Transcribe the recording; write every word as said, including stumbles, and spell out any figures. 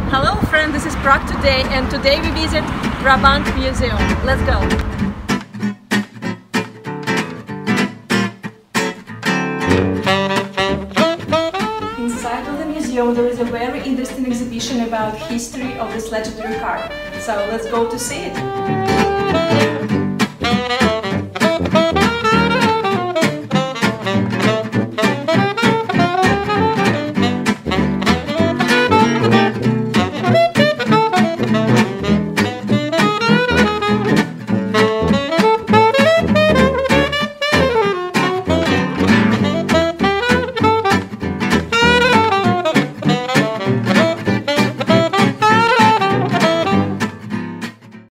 Hello friend, this is Prague today, and today we visit Trabant Museum. Let's go! Inside of the museum there is a very interesting exhibition about history of this legendary car. So let's go to see it!